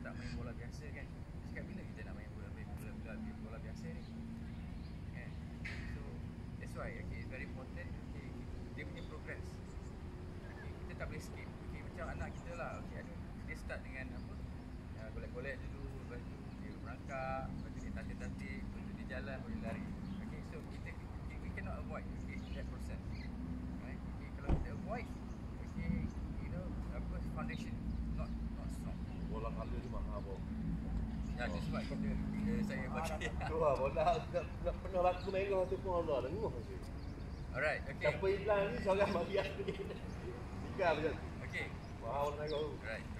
tak main bola biasa kan. Cakap bila kita nak main bola biasa ni. Kan? So that's why it's very important dia punya progress. Kita tak boleh skip. Macam anak kita lah. Dia start dengan apa? Golek-golek dulu, lepas tu dia merangkak, lepas tu dia tatip-tatip, lepas tu dia jalan, boleh lari. So we cannot avoid that process. Right? Kalau kita avoid, foundation not strong. Bola kali tu mahal bro. Ya, itu sebab saya baca. Tu lah, bola tak pernah laku merah tu pun Allah dengar je. Alright, Siapa iklan ni seorang bagi aku ni. Tiga macam. Okay. Mahal bola merah tu. Alright.